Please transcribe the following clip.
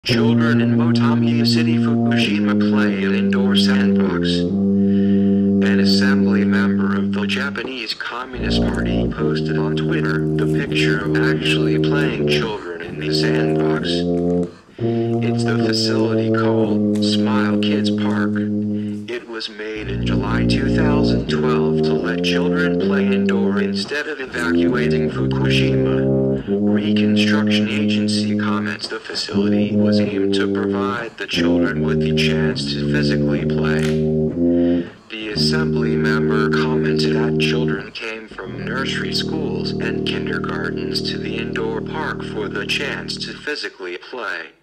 Children in Motamiya City, Fukushima play an indoor sandbox. An assembly member of the Japanese Communist Party posted on Twitter the picture of actually playing children in the sandbox. It's the facility called Smile Kids Park. It was made in July 2012 to let children play indoor instead of evacuating Fukushima. Reconstruction Agency comments the facility was aimed to provide the children with the chance to physically play. The assembly member commented that children came from nursery schools and kindergartens to the indoor park for the chance to physically play.